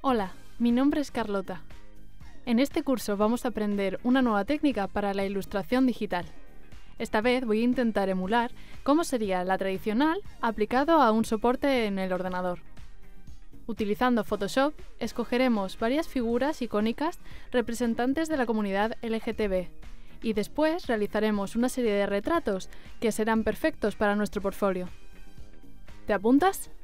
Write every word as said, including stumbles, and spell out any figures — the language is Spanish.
Hola, mi nombre es Carlota. En este curso vamos a aprender una nueva técnica para la ilustración digital. Esta vez voy a intentar emular cómo sería la tradicional aplicado a un soporte en el ordenador. Utilizando Photoshop, escogeremos varias figuras icónicas representantes de la comunidad L G T B y después realizaremos una serie de retratos que serán perfectos para nuestro portfolio. ¿Te apuntas?